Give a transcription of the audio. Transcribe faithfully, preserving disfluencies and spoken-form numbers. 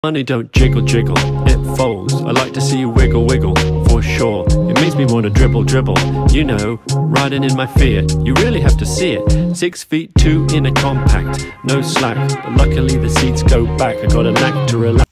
Money don't jiggle jiggle, it folds. I like to see you wiggle wiggle, for sure. It makes me want to dribble dribble, you know, riding in my Fiat. You really have to see it. Six feet two in a compact, no slack, but luckily the seats go back. I got a knack to relax.